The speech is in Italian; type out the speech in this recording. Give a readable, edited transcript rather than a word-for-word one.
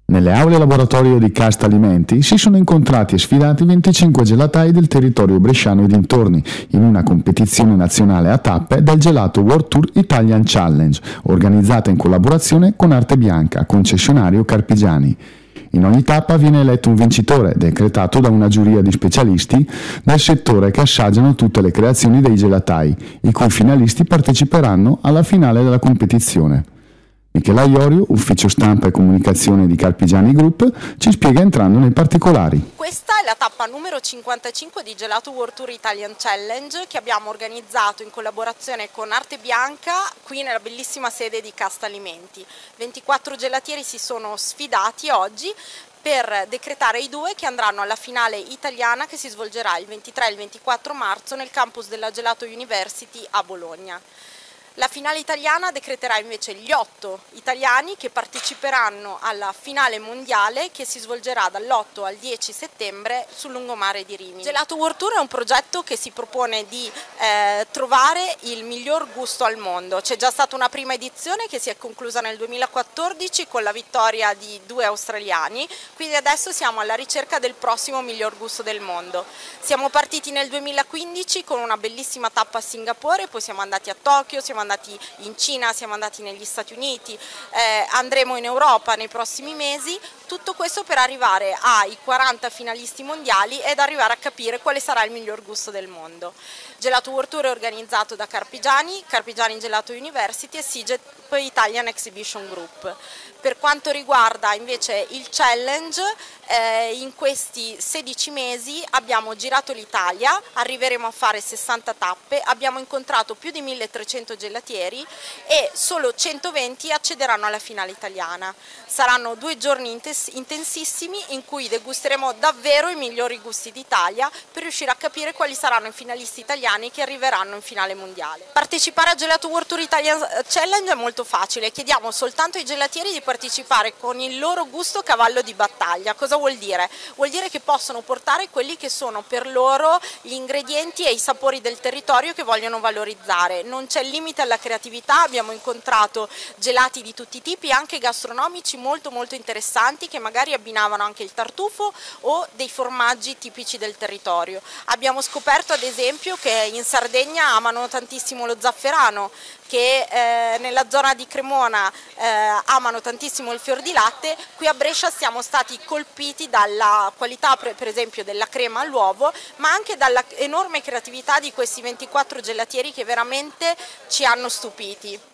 Nelle aule laboratorio di Casta Alimenti si sono incontrati e sfidati 25 gelatai del territorio bresciano e dintorni in una competizione nazionale a tappe del Gelato World Tour Italian Challenge, organizzata in collaborazione con Arte Bianca, concessionario Carpigiani. In ogni tappa viene eletto un vincitore, decretato da una giuria di specialisti del settore che assaggiano tutte le creazioni dei gelatai, i cui finalisti parteciperanno alla finale della competizione. Michela Iorio, ufficio stampa e comunicazione di Carpigiani Group, ci spiega entrando nei particolari. Questa è la tappa numero 55 di Gelato World Tour Italian Challenge che abbiamo organizzato in collaborazione con Arte Bianca qui nella bellissima sede di Casta Alimenti. 24 gelatieri si sono sfidati oggi per decretare i due che andranno alla finale italiana che si svolgerà il 23 e il 24 marzo nel campus della Gelato University a Bologna. La finale italiana decreterà invece gli 8 italiani che parteciperanno alla finale mondiale che si svolgerà dall'8 al 10 settembre sul lungomare di Rimini. Gelato World Tour è un progetto che si propone di trovare il miglior gusto al mondo. C'è già stata una prima edizione che si è conclusa nel 2014 con la vittoria di 2 australiani, quindi adesso siamo alla ricerca del prossimo miglior gusto del mondo. Siamo partiti nel 2015 con una bellissima tappa a Singapore, poi siamo andati a Tokyo, siamo andati in Cina, siamo andati negli Stati Uniti, andremo in Europa nei prossimi mesi, tutto questo per arrivare ai 40 finalisti mondiali ed arrivare a capire quale sarà il miglior gusto del mondo. Gelato World Tour è organizzato da Carpigiani, Carpigiani Gelato University e SIGEP Italian Exhibition Group. Per quanto riguarda invece il challenge, in questi 16 mesi abbiamo girato l'Italia, arriveremo a fare 60 tappe, abbiamo incontrato più di 1300 gelatieri e solo 120 accederanno alla finale italiana. Saranno 2 giorni intensissimi in cui degusteremo davvero i migliori gusti d'Italia per riuscire a capire quali saranno i finalisti italiani che arriveranno in finale mondiale. Partecipare a Gelato World Tour Italian Challenge è molto facile, chiediamo soltanto ai gelatieri di partecipare con il loro gusto cavallo di battaglia. Cosa vuol dire? Vuol dire che possono portare quelli che sono per loro gli ingredienti e i sapori del territorio che vogliono valorizzare. Non c'è limite alla creatività, abbiamo incontrato gelati di tutti i tipi, anche gastronomici molto interessanti che magari abbinavano anche il tartufo o dei formaggi tipici del territorio. Abbiamo scoperto ad esempio che in Sardegna amano tantissimo lo zafferano, che nella zona di Cremona amano tantissimo il fior di latte. Qui a Brescia siamo stati colpiti dalla qualità per esempio della crema all'uovo, ma anche dalla enorme creatività di questi 24 gelatieri che veramente ci hanno stupiti.